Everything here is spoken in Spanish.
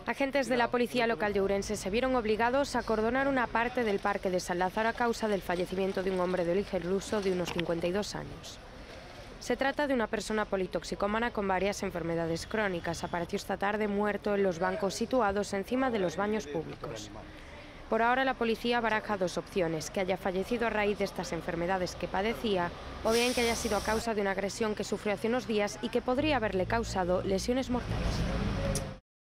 Agentes de la policía local de Ourense se vieron obligados a acordonar una parte del Parque de San Lázaro a causa del fallecimiento de un hombre de origen ruso de unos 52 años. Se trata de una persona politoxicómana con varias enfermedades crónicas. Apareció esta tarde muerto en los bancos situados encima de los baños públicos. Por ahora la policía baraja dos opciones: que haya fallecido a raíz de estas enfermedades que padecía, o bien que haya sido a causa de una agresión que sufrió hace unos días y que podría haberle causado lesiones mortales.